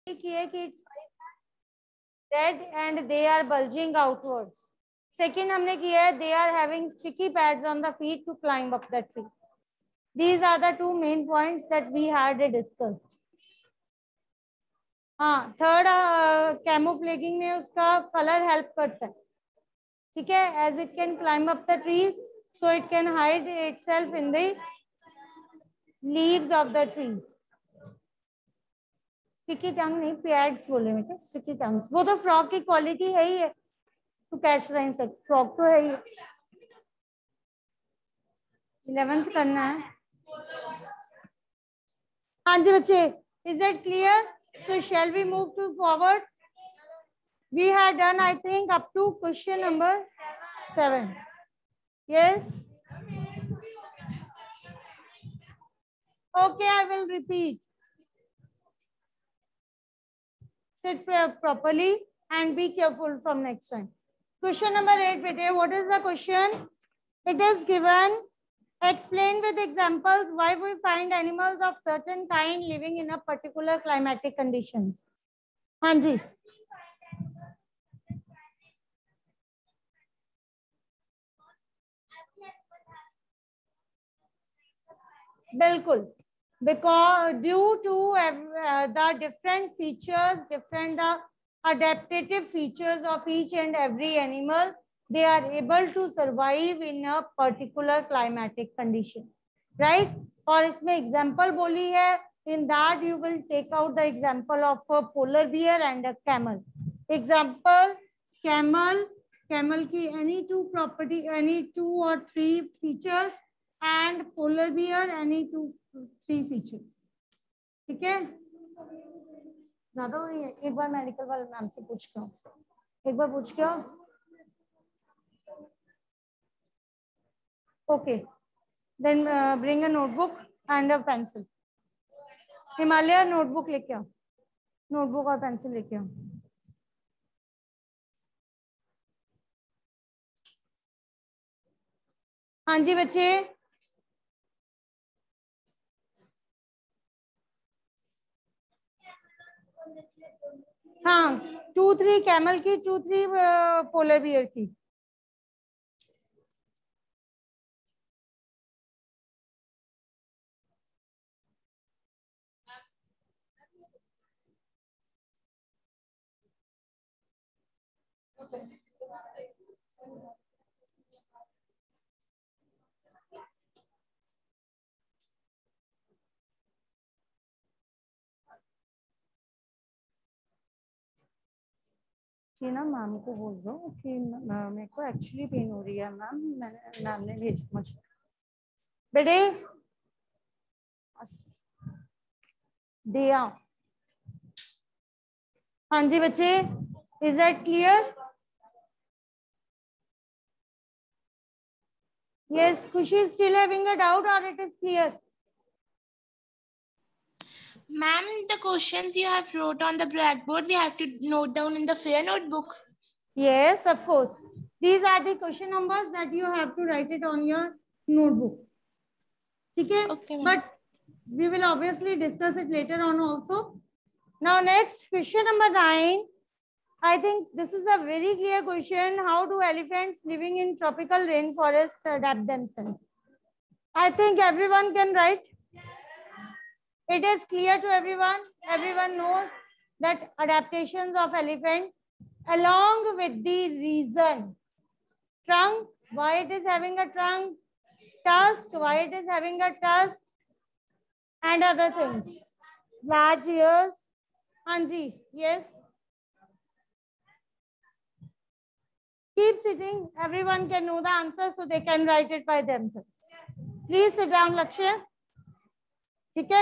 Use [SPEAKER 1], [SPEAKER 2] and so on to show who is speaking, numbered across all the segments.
[SPEAKER 1] किया कि it's red and they are bulging outwards. Second हमने किया है they are having sticky pads on the feet to climb up the tree. These are the two main points that we had discussed. हाँ, third camouflaging में उसका colour help करता है, ठीक है, as it can climb up the trees so it can hide itself in the leaves of the trees. Sticky tongue नहीं, pads बोले बेटे, स्टिकी टंग्स। वो तो फ्रॉग की क्वालिटी है ही है to catch the insect, frog तो है ही। 11th करना है। हाँ जी बच्चे, is it clear? So shall we move to forward? We had done, I think, up to question number 7. Yes. Okay, I will repeat. Sit properly and be careful from next time. Question number 8, bete. What is the question? It is given. Explain with examples why we find animals of certain kind living in a particular climatic conditions. हाँ जी, बिल्कुल, because due to the different features, different adaptive features of each and every animal, they are able to survive in a particular climatic condition, right? और इसमें example बोली है, in that you will take out the example of a polar bear and a camel. Example, camel की any two property, any 2 or 3 features, and polar bear any 2-3 features. ठीक है, ज्यादा हो रही है, एक बार मेडिकल वाले मैम से पूछ के आओ, एक बार पूछ के आओ। Okay, then bring a notebook and a pencil. Himalaya notebook लेके आओ, नोटबुक और पेंसिल लेके आओ। हाँ जी बच्चे, हाँ 2-3 कैमल की, 2-3 पोलर बियर की। कि ना मैम को बोल दो कि मेरे को एक्चुअली पेन हो रही है मैम, मैम ने भेजा मुझे। बेटे दिया। हाँ जी बच्चे, is that clear? Yes, Khushi is still having a doubt or it is clear?
[SPEAKER 2] Ma'am, the questions you have wrote on the blackboard, we have to note down in the fair notebook.
[SPEAKER 1] Yes, of course. These are the question numbers that you have to write it on your notebook. Okay?
[SPEAKER 2] Okay,
[SPEAKER 1] but we will obviously discuss it later on also. Now next, question number 9. I think this is a very clear question. How do elephants living in tropical rainforests adapt themselves? I think everyone can write. It is clear to everyone. Everyone knows that adaptations of elephant along with the reason. Trunk, why it is having a trunk. Tusk, why it is having a tusk. And other things. Large ears. Hanji, yes. Keep sitting. Everyone can know the answer so they can write it by themselves. Please sit down, Lakshya. Okay?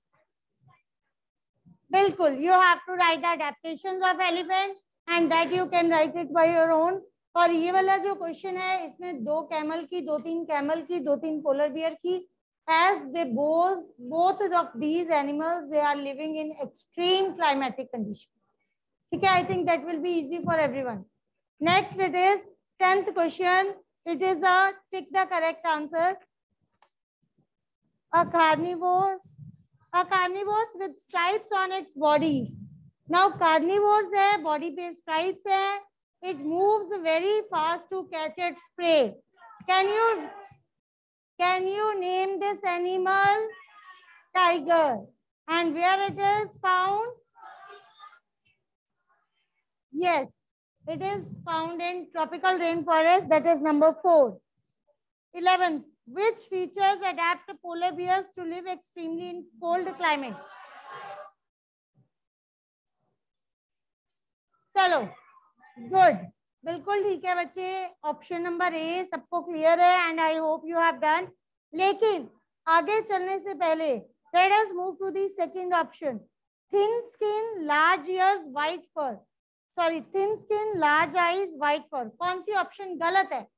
[SPEAKER 1] Bilkul, you have to write the adaptations of elephant and that you can write it by your own. और ये वाला जो question है इसमें 2 camel की, 2-3 camel की, 2-3 polar bear की, as they both of these animals they are living in extreme climatic conditions. ठीक है, I think that will be easy for everyone. Next it is 10th question. It is a tick the correct answer. A carnivores with stripes on its body now carnivores है, body पे stripes है, it moves very fast to catch its prey. Can you name this animal? Tiger. And where it is found? Yes, it is found in tropical rainforest. That is number 4. 11th, which features adapt polar bears to live extremely in cold climate? चलो, good, बिल्कुल ठीक है बच्चे, option number A सबको clear है and I hope you have done. लेकिन आगे चलने से पहले let us move to the second option, thin skin large ears white fur, sorry thin skin large eyes white fur, कौन सी ऑप्शन गलत है?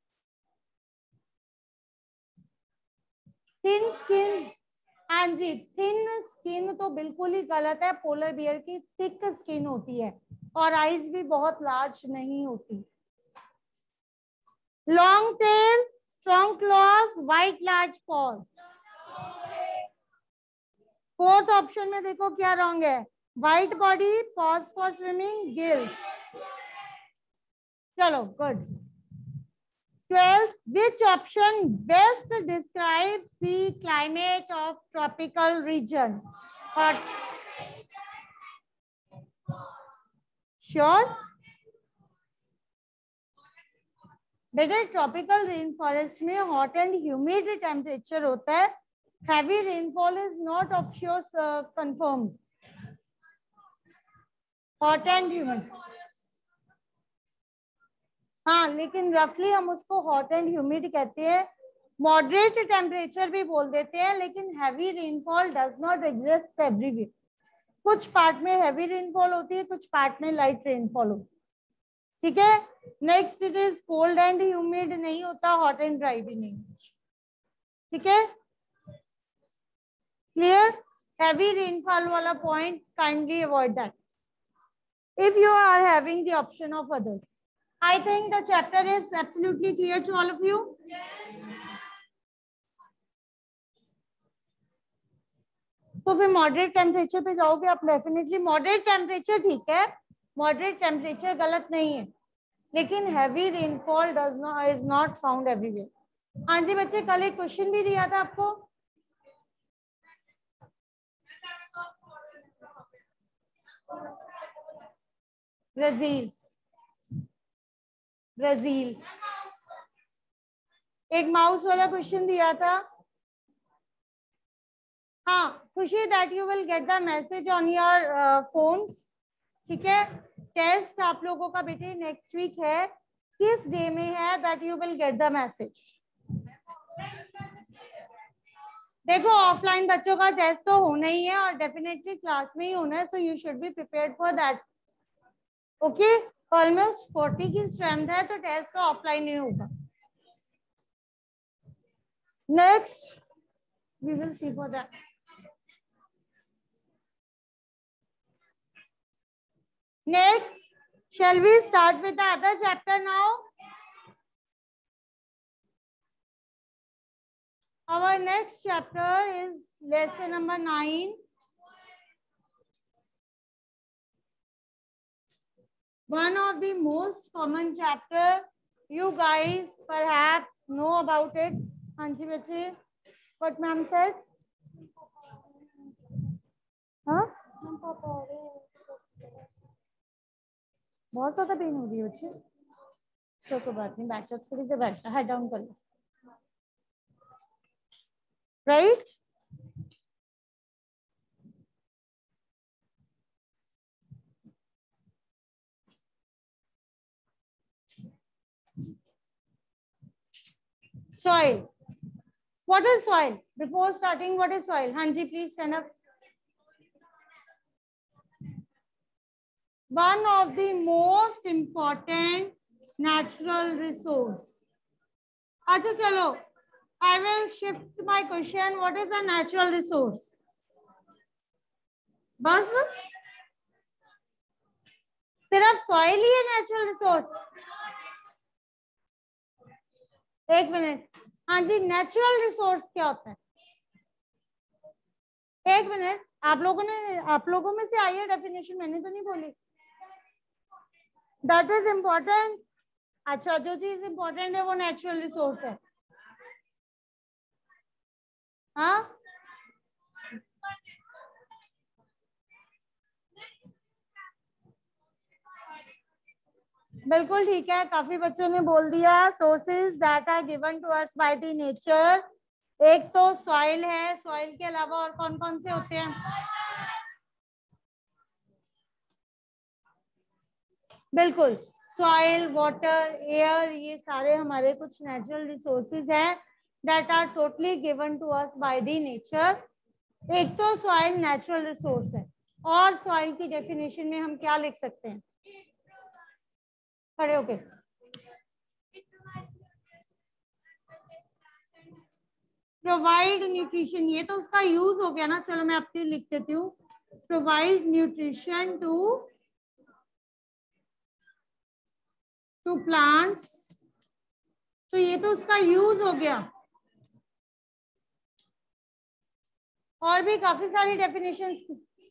[SPEAKER 1] थिन स्किन, हाँ जी, थिन स्किन तो बिल्कुल ही गलत है, पोलर बियर की थिक स्किन होती है और आईज भी बहुत लार्ज नहीं होती। Long tail, strong claws, white large paws. Fourth option में देखो क्या रॉन्ग है, white body, paws for swimming, gills. चलो good. 12th, which option best describes the climate of tropical region? Hot. Sure. बेटे ट्रॉपिकल रेन फॉरेस्ट में hot and humid temperature होता है, heavy rainfall is not of sure confirm. Hot and humid, हाँ, लेकिन रफली हम उसको हॉट एंड ह्यूमिड कहते हैं, मॉडरेट टेम्परेचर भी बोल देते हैं, लेकिन heavy rainfall does not exist everywhere. कुछ पार्ट में हैवी रेनफॉल होती है, कुछ पार्ट में लाइट रेनफॉल होती है, ठीक है। Next, it is cold and humid नहीं होता, हॉट एंड ड्राई भी नहीं, ठीक है, क्लियर। हैवी रेनफॉल वाला point kindly avoid that if you are having the option of others. I think the chapter is absolutely clear to all of you. तो फिर moderate temperature पे जाओगे आप डेफिनेटली, मॉडरेट टेम्परेचर ठीक है, moderate temperature गलत नहीं है, लेकिन heavy rainfall is not found everywhere. हाँ जी बच्चे, कल एक क्वेश्चन भी दिया था आपको, ब्राजील, ब्राजील एक माउस वाला क्वेश्चन दिया था। हाँ Khushi, that you will get the message on your phones, ठीक है। टेस्ट आप लोगों का बेटे नेक्स्ट वीक है, किस डे में है that you will get the message. देखो ऑफलाइन बच्चों का टेस्ट तो होना ही है और डेफिनेटली क्लास में ही होना है, so you should be prepared for that, okay. Almost 40 की स्ट्रेंथ है तो टेस्ट का ऑफलाइन नहीं होगा। Next we will see for that. Next, shall we start with the other chapter now? Our next chapter is lesson number 9. One of the most common chapter, you guys perhaps know about it. Hanji bache, what ma'am said? Huh? बहुत ज्यादा pen हो रही है बच्चे, तो कोई बात नहीं, बैठ जाओ, थोड़ी देर बैठ जाओ, हेड डाउन कर लो, right. Soil. What is soil? Before starting, what is soil? Hanji, please stand up. One of the most important natural resource. अच्छा चलो, I will shift my question. What is a natural resource? बस सिर्फ soil ही है natural resource? एक minute, हाँ जी, natural resource क्या होता है? एक मिनट, आप लोगों में से आई है डेफिनेशन, मैंने तो नहीं बोली। That is important. अच्छा, जो चीज इम्पोर्टेंट है वो नेचुरल रिसोर्स है। हाँ, बिल्कुल ठीक है, काफी बच्चों ने बोल दिया। Sources that are given to us by the nature, एक तो सॉइल है, सॉइल के अलावा और कौन कौन से होते हैं? बिल्कुल, सॉइल, वाटर, एयर, ये सारे हमारे कुछ नेचुरल रिसोर्सेज हैं that are totally given to us by the nature. एक तो सॉइल नेचुरल रिसोर्स है, और सॉइल की डेफिनेशन में हम क्या लिख सकते हैं? खड़े होके प्रोवाइड न्यूट्रिशन, ये तो उसका यूज हो गया ना, चलो मैं आपके लिख देती हूँ। प्रोवाइड न्यूट्रिशन टू प्लांट्स, तो ये तो उसका यूज हो गया। और भी काफी सारी definitions.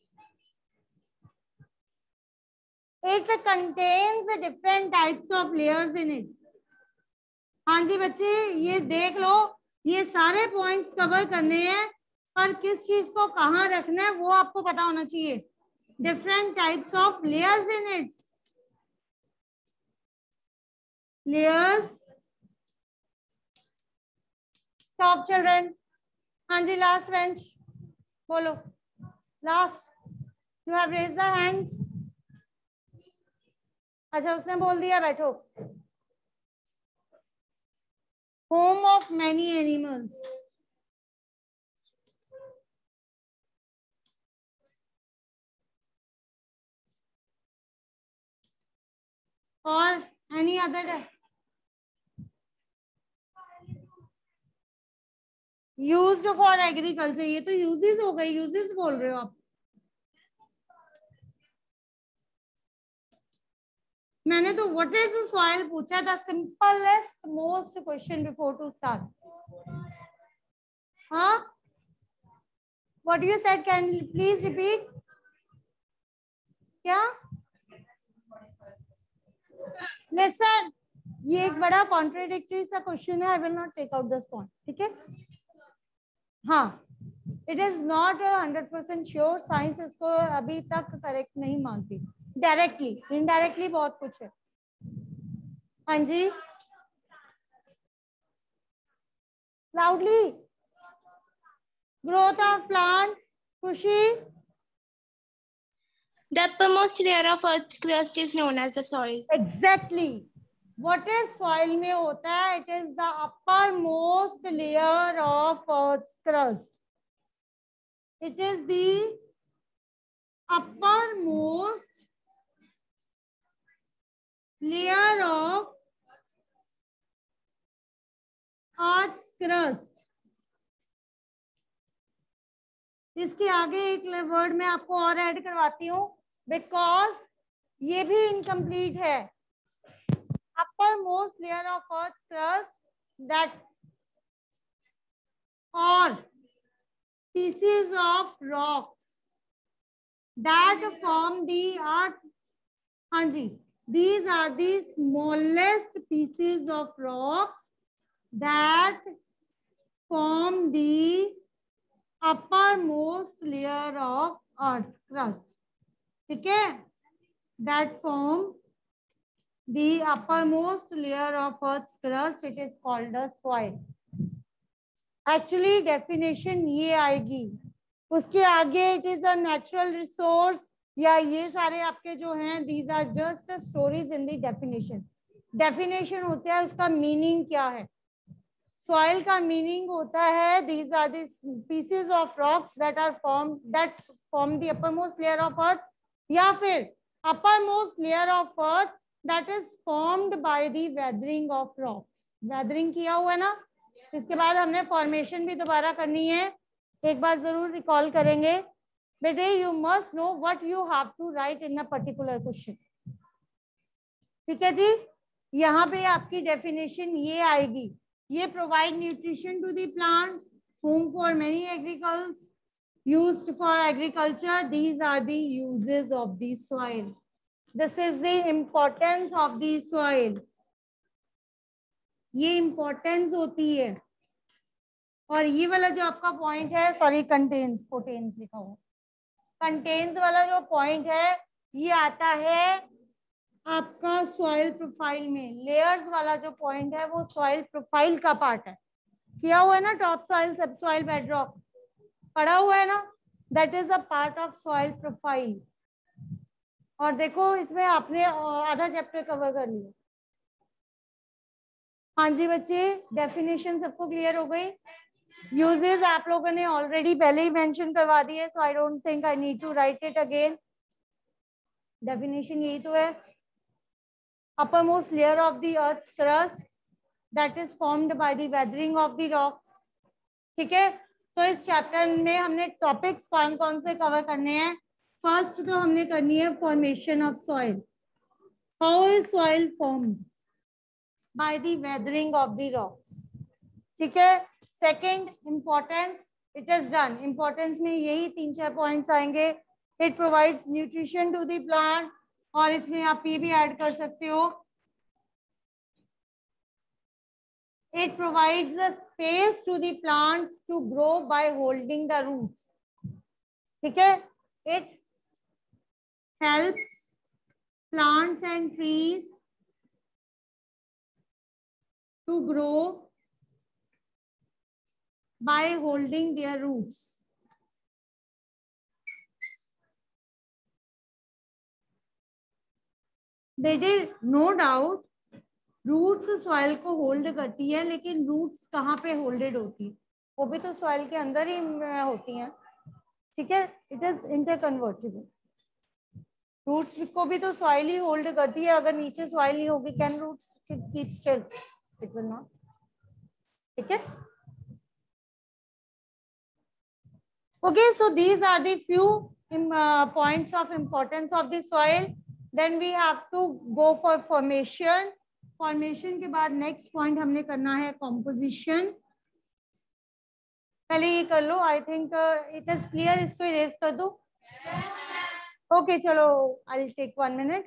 [SPEAKER 1] It contains different types of layers in it. हाँ जी बच्चे, ये देख लो, ये सारे पॉइंट्स कवर करने हैं, पर किस चीज को कहाँ रखना है वो आपको पता होना चाहिए। Different types of layers in it, layers. Stop children. हाँ जी, लास्ट बेंच बोलो, last, you have raise the hand. अच्छा, उसने बोल दिया, बैठो। होम ऑफ मैनी एनिमल्स, और any other used for agriculture, ये तो यूजेस हो गए, यूजेस बोल रहे हो आप। मैंने तो व्हाट इज द सॉइल पूछा था, simplest most question before to start. हाँ, what you said, can please repeat? क्या? लिसन, ये एक बड़ा कॉन्ट्रेडिक्टरी सा क्वेश्चन है, I will not take out this point, ठीक है? हाँ, it is not 100% sure, science इसको अभी तक करेक्ट नहीं मानती। डायरेक्टली, इनडायरेक्टली बहुत कुछ है। हाँ जी, loudly. Growth of plant, Khushi.
[SPEAKER 2] The uppermost layer of earth's crust is known as the soil.
[SPEAKER 1] Exactly. What is soil में होता है? It is the uppermost layer of earth's crust. It is the uppermost layer of earth's crust. इसके आगे एक word मैं आपको और add करवाती हूँ, बिकॉज ये भी इनकम्प्लीट है। uppermost layer of earth crust, that or pieces of rocks that form the earth. हाँ जी, these are the smallest pieces of rocks that form the uppermost layer of earth crust. ठीक है? That form the uppermost layer of earth's crust, it is called the soil. Actually definition ये आएगी, उसके आगे it is a natural resource, या ये सारे आपके जो हैं these are just stories in the definition. Definition होता है उसका मीनिंग क्या है। सॉइल का मीनिंग होता है these are the pieces of rocks that are formed, that form the uppermost layer of earth, या फिर uppermost layer of earth that is formed by the weathering of rocks. weathering किया हुआ है ना, इसके बाद हमने फॉर्मेशन भी दोबारा करनी है, एक बार जरूर रिकॉल करेंगे बेटे। You must know what you have to write in a particular question, ठीक है जी? यहाँ पे आपकी डेफिनेशन ये आएगी, ये provide nutrition to the plants, home for many agriculture, used for agriculture. These are the uses of the soil. This is the importance of the soil. ये importance होती है. और ये वाला जो आपका पॉइंट है, सॉरी कंटेन्स, पोटेन्स लिखा हुआ, कंटेन्स वाला जो पॉइंट है ये आता है आपका सॉइल प्रोफाइल में. लेयर्स वाला जो पॉइंट है वो सॉइल प्रोफाइल का पार्ट है. किया हुआ है ना, top soil, sub soil, bedrock पढ़ा हुआ है ना. That is a part of soil profile. और देखो इसमें आपने आधा चैप्टर कवर कर लिया. हाँ जी बच्चे, डेफिनेशन सबको क्लियर हो गई. यूजेस आप लोगों ने ऑलरेडी पहले ही मेंशन करवा दिए, so I don't think I need to write it again. Definition यही तो है. uppermost layer of the earth's crust that is formed by the weathering of the rocks. ठीक है, तो इस चैप्टर में हमने टॉपिक्स कौन कौन से कवर करने हैं. फर्स्ट तो हमने करनी है formation of soil. How is soil formed? By the weathering of the rocks. ठीक है. Second, importance. It is done. Importance में यही 3-4 पॉइंट्स आएंगे. It provides nutrition to the plant. और इसमें आप ये भी ऐड कर सकते हो, it provides a space to the plants to grow by holding the roots. ठीक है. It helps plants and trees to grow by holding their roots. बेटे नो डाउट रूट्स सॉइल को होल्ड करती है, लेकिन रूट्स कहाँ पे होल्डेड होती है? वो भी तो सॉइल के अंदर ही होती हैं. ठीक है. It is interconvertible. रूट्स को भी तो सॉइल ही होल्ड करती है. अगर नीचे सॉइल नहीं होगी, can roots keep still? It will not. ठीक है. Okay, so these are the few points of importance of the soil. Then we have to go for formation. Formation के बाद नेक्स्ट पॉइंट हमने करना है कॉम्पोजिशन. पहले ये कर लो. I think it is clear. इसको इरेज कर दो. ओके चलो, आई विल टेक 1 मिनट.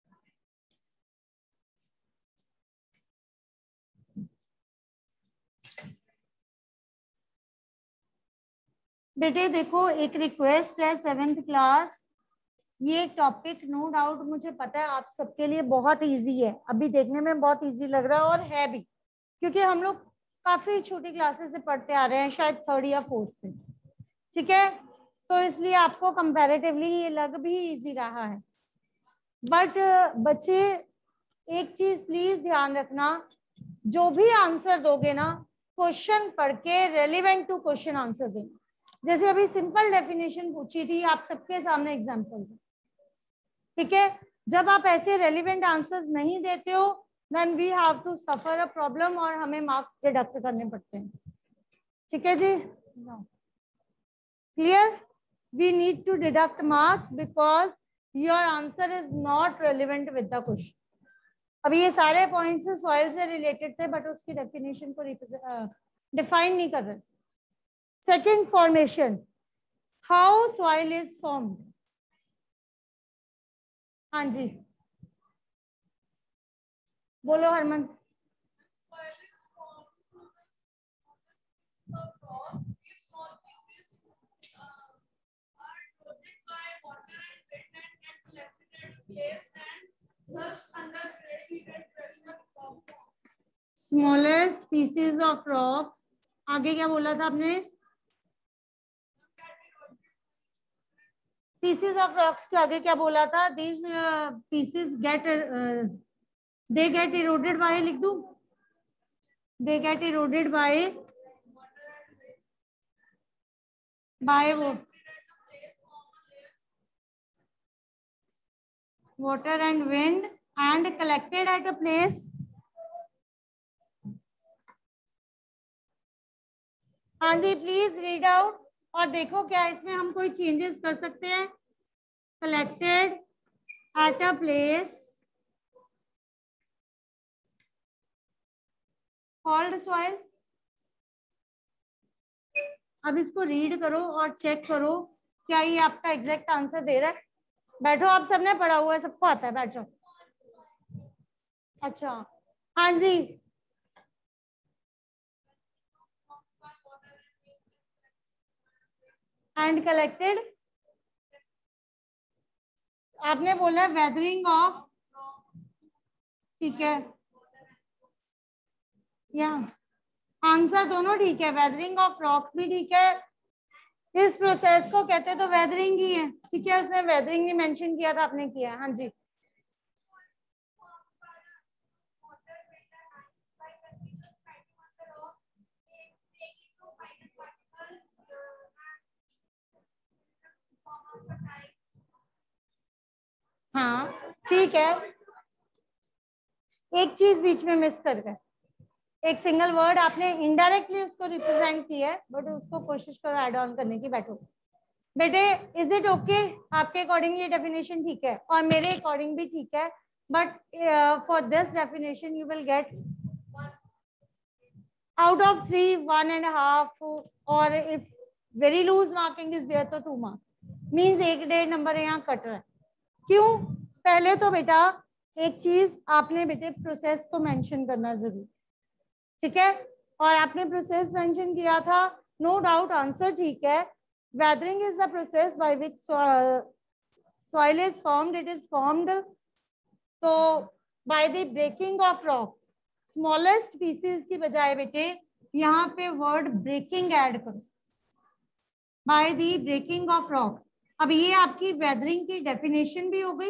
[SPEAKER 1] बेटे देखो, एक रिक्वेस्ट है, 7th क्लास, ये टॉपिक नो डाउट मुझे पता है आप सबके लिए बहुत इजी है. अभी देखने में बहुत इजी लग रहा है और है भी, क्योंकि हम लोग काफी छोटी क्लासेस से पढ़ते आ रहे हैं, शायद 3rd या 4th से. ठीक है, तो इसलिए आपको कंपैरेटिवली ये लग भी इजी रहा है. बट बच्चे एक चीज प्लीज ध्यान रखना, जो भी आंसर दोगे ना, क्वेश्चन पढ़ के रेलिवेंट टू क्वेश्चन आंसर देना. जैसे अभी सिंपल डेफिनेशन पूछी थी, आप सबके सामने एग्जांपल्स है. ठीक है. जब आप ऐसे रेलिवेंट आंसर्स नहीं देते हो, then we have to suffer a problem और हमें मार्क्स डिडक्ट करने पड़ते हैं. ठीक है जी. Clear? We need to deduct marks because your answer is not relevant with the question. अभी ये सारे पॉइंट्स सॉइल से रिलेटेड थे, बट उसकी डेफिनेशन को डिफाइन नहीं कर रहे. Second, formation. How soil is formed. हाँ जी बोलो Harman. Smallest pieces of rocks. आगे क्या बोला था आपने? पीसेस ऑफ रॉक्स के आगे क्या बोला था? These pieces get they get eroded by, लिख दूं? दे गेट इरोडेड बाय वो water and wind and collected at a place. हाँ जी प्लीज रीड आउट और देखो क्या इसमें हम कोई चेंजेस कर सकते हैं. collected at a place called soil. अब इसको रीड करो और चेक करो क्या ये आपका एग्जैक्ट आंसर दे रहा है। बैठो, आप सबने पढ़ा हुआ है, सबको आता है, बैठो। अच्छा, हाँ जी, एंड कलेक्टेड, आपने बोला वेदरिंग ऑफ, ठीक है, या आंसर दोनों ठीक है, वेदरिंग ऑफ रॉक्स भी ठीक है, इस प्रोसेस को कहते तो वेदरिंग ही है, ठीक है, उसने वेदरिंग नहीं मेंशन किया था, आपने किया है, हाँ जी। हाँ ठीक है, एक चीज बीच में मिस कर गए, एक सिंगल वर्ड आपने इनडायरेक्टली उसको रिप्रेजेंट किया है, बट उसको कोशिश करो ऐड ऑन करने की। बैठो बेटे, इज इट ओके? आपके अकॉर्डिंग ये डेफिनेशन ठीक है और मेरे अकॉर्डिंग भी ठीक है, but for this definition you will get out of 3 1.5, और if very loose marking is there तो 2 marks, means 1.5 नंबर यहाँ कट रहा है। क्यों? पहले तो बेटा एक चीज आपने बेटे प्रोसेस को मेंशन करना जरूरी, ठीक है, और आपने प्रोसेस मेंशन किया था, नो डाउट आंसर ठीक है। Weathering is the process by which soil is formed, it is formed तो by the breaking of rocks, smallest pieces की बजाय बेटे यहाँ पे वर्ड ब्रेकिंग ऐड करो, by the breaking of rocks. अब ये आपकी वेदरिंग की डेफिनेशन भी हो गई,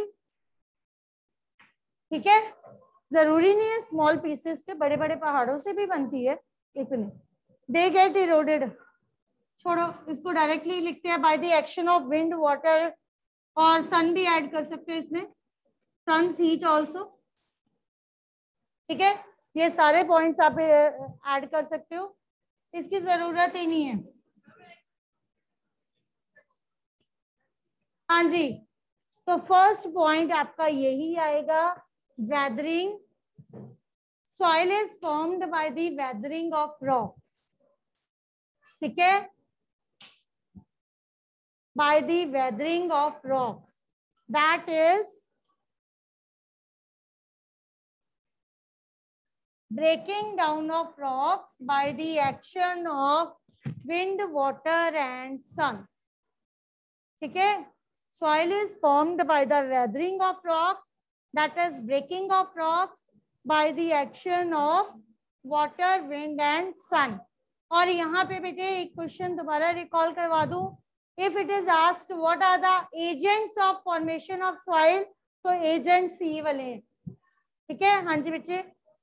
[SPEAKER 1] ठीक है, जरूरी नहीं है स्मॉल पीसेस के, बड़े बड़े पहाड़ों से भी बनती है इतने, दे गेट इरोडेड। छोड़ो, इसको डायरेक्टली लिखते हैं by the action of wind, water, और सन भी ऐड कर सकते हो इसमें, सन्स हीट ऑल्सो, ठीक है, ये सारे पॉइंट्स आप ऐड कर सकते हो, इसकी जरूरत ही नहीं है। हाँ जी, तो फर्स्ट पॉइंट आपका यही आएगा, weathering, soil is formed by the weathering of rocks, ठीक है, by the weathering of rocks, that is breaking down of rocks by the action of wind, water and sun, ठीक है, soil is formed by the weathering of rocks, that is breaking of rocks by the action of water, wind and sun। और यहाँ पे बेटे एक question दोबारा recall करवा दूं, if it is asked what are the agents of formation of soil, तो agents ये वाले हैं, ठीक है, हाँ जी बेटे,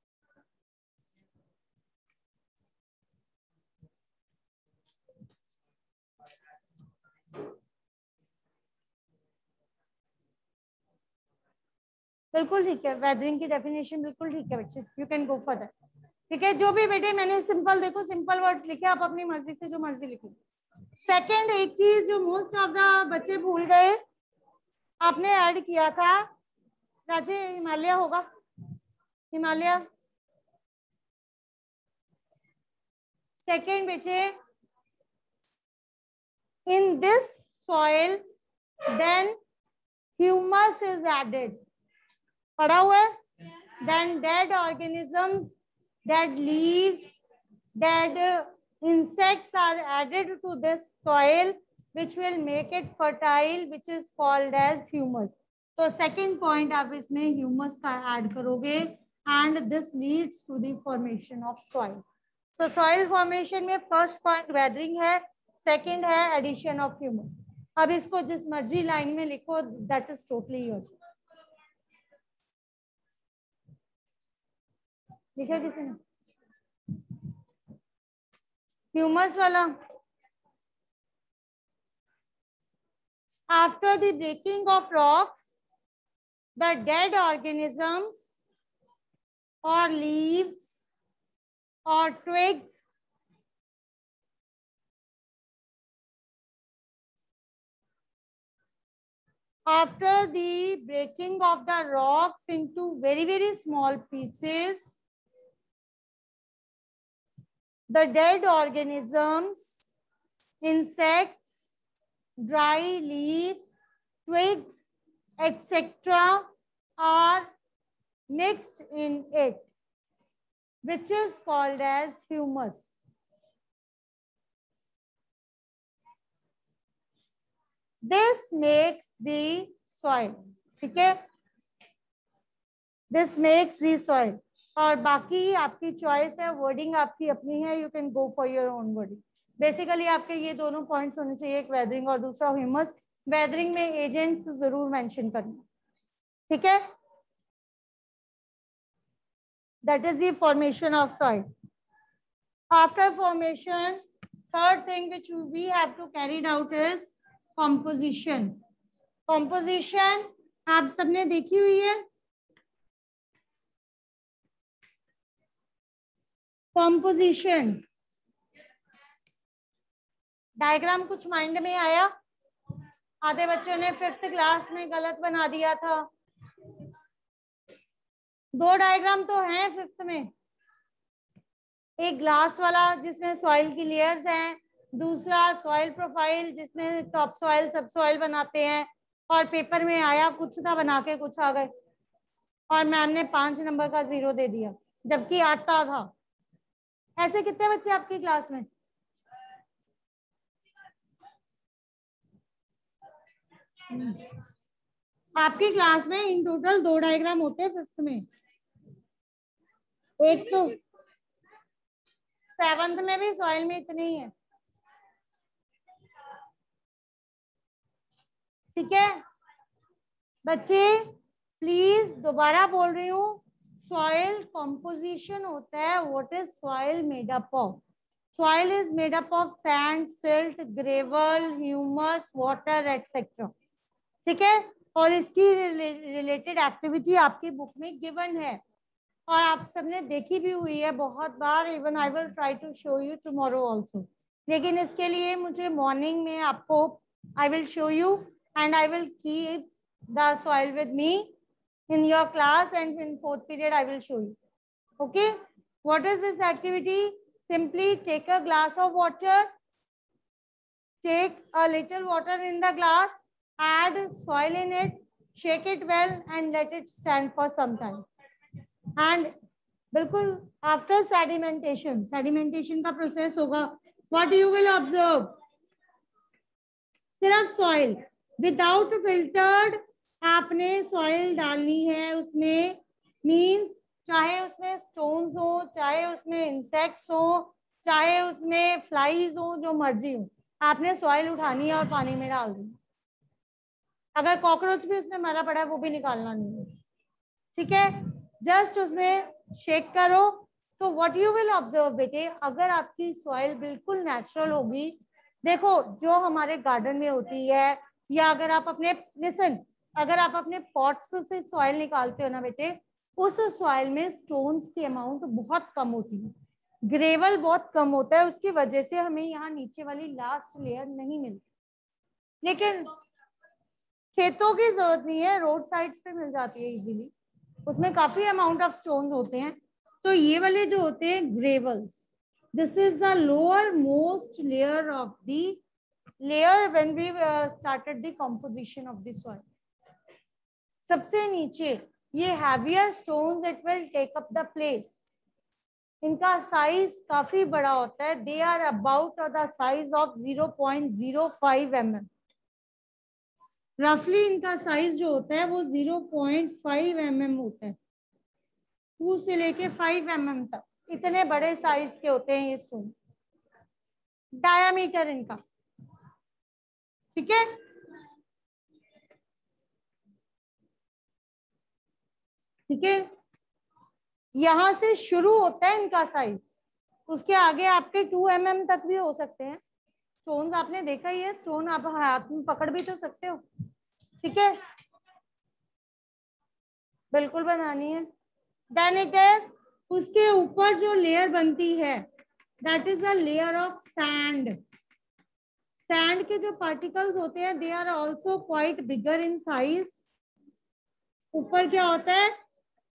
[SPEAKER 1] बिल्कुल ठीक है, वेदरिंग की डेफिनेशन बिल्कुल ठीक है बच्चे, you can go for that, ठीक है, जो भी बेटे मैंने सिंपल, देखो सिंपल वर्ड्स लिखे, आप अपनी मर्जी से जो मर्जी लिखो। सेकंड, एक चीज जो मोस्ट ऑफ द बच्चे भूल गए, आपने ऐड किया था राजे, हिमालय होगा, हिमालय सेकंड बेटे, in this soil then humus is added, पढ़ा हुआ है, then dead organisms, dead leaves, dead insects are added to this soil which will make it fertile, which is called as humus। तो second point आप इसमें humus का add करोगे, and this leads to the formation of soil। so soil formation में first point weathering है, second है addition of humus. अब इसको जिस मर्जी लाइन में लिखो, that is totally your choice. लिखा किसी ने ह्यूमस वाला? After the breaking of rocks, the dead organisms और लीव्स और twigs after the breaking of the rocks into very small pieces, the dead organisms insects, dry leaves, twigs, etc. are mixed in it, which is called as humus. This makes the soil. ठीक है, this makes the soil. और बाकी आपकी choice है, wording आपकी अपनी है, you can go for your own wording. Basically आपके ये दोनों पॉइंट्स होने चाहिए, एक वेदरिंग और दूसरा ह्यूमस. वेदरिंग में एजेंट्स जरूर मेंशन करना. ठीक है, that is the formation of soil. After formation, third thing which we have to carry out is composition. Composition आप सबने देखी हुई है. Composition डायग्राम कुछ माइंड में आया? आधे बच्चों ने 5th क्लास में गलत बना दिया था. 2 डायग्राम तो हैं 5th में. एक ग्लास वाला जिसमें सॉइल की लेयर्स हैं, दूसरा सॉइल प्रोफाइल जिसमें टॉप सॉइल सब सॉइल बनाते हैं. और पेपर में आया कुछ था, बना के कुछ आ गए और मैम ने 5 नंबर का 0 दे दिया, जबकि आता था. ऐसे कितने बच्चे आपकी क्लास में? आपकी क्लास में इन टोटल 2 डायग्राम होते हैं 5th में. एक तो 7th में भी सॉइल में इतने ही है. ठीक है बच्चे, प्लीज दोबारा बोल रही हूँ, सॉइल कॉम्पोजिशन होता है. What is soil made up of? Soil is made up of sand, silt, gravel, humus, water etcetera. ठीक है, और इसकी रिलेटेड एक्टिविटी आपकी बुक में गिवन है और आप सबने देखी भी हुई है बहुत बार. Even I will try to show you tomorrow also. लेकिन इसके लिए मुझे मॉर्निंग में आपको I will show you and I will keep the soil with me in your class, and in 4th period I will show you. Okay, what is this activity? Simply take a glass of water, take a little water in the glass, add soil in it, shake it well and let it stand for some time. And बिल्कुल after sedimentation का process होगा. What you will observe? सिर्फ soil without filtered आपने soil डालनी है उसमें. Means चाहे उसमें स्टोन्स हो, चाहे उसमें इंसेक्ट्स हो, चाहे उसमें फ्लाइज हो, जो मर्जी हो, आपने सॉइल उठानी है और पानी में डाल दी. अगर कॉकरोच भी उसमें मरा पड़ा है वो भी निकालना नहीं है. ठीक है, जस्ट उसमें शेक करो. तो व्हाट यू विल ऑब्जर्व बेटे, अगर आपकी सॉइल बिल्कुल नेचुरल होगी, देखो जो हमारे गार्डन में होती है, या अगर आप अपने अगर आप अपने पॉट्स से सॉइल निकालते हो ना बेटे, उस सॉइल में स्टोन्स की अमाउंट बहुत कम होती है, ग्रेवल बहुत कम होता है. उसकी वजह से हमें यहाँ नीचे वाली लास्ट लेयर नहीं मिलती. लेकिन खेतों की जरूरत नहीं है, रोड साइड्स पे मिल जाती है इजीली. उसमें काफी अमाउंट ऑफ स्टोन्स होते हैं. तो ये वाले जो होते हैं gravels, this is the lower most layer of the layer when we started the composition of the soil. सबसे नीचे ये heavier stones, it will take up the place. इनका साइज काफी बड़ा होता है. they are about the size of 0.05 mm. रफली इनका साइज जो होता है वो 0.5 mm होता है. 2 से लेके 5 mm तक इतने बड़े साइज के होते हैं ये स्टोन. डायामीटर इनका. ठीक है, ठीक है, यहां से शुरू होता है इनका साइज. उसके आगे आपके 2 mm तक भी हो सकते हैं. स्टोन्स आपने देखा ही है, स्टोन आप हाथ में पकड़ भी तो सकते हो. ठीक है, बिल्कुल बनानी है. देन इट इज, उसके ऊपर जो लेयर बनती है, that is a layer of sand. Sand के जो पार्टिकल्स होते हैं, they are also quite bigger in size. ऊपर क्या होता है?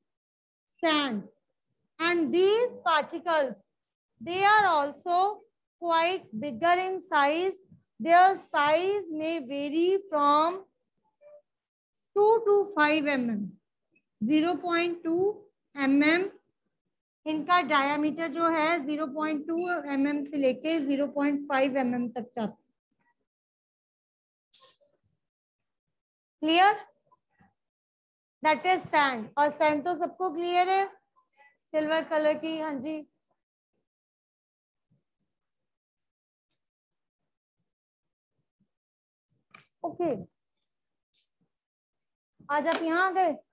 [SPEAKER 1] Sand. And these particles, they are also quite bigger in size. Their size may vary from 2 to 5 mm. 0.2 mm इनका diameter जो है 0.2 mm से लेके 0.5 mm तक जाता है. क्लियर? That is sand. और सैंड तो सबको क्लियर है, सिल्वर कलर की. हाँ जी, ओके. आज आप यहाँ आ गए.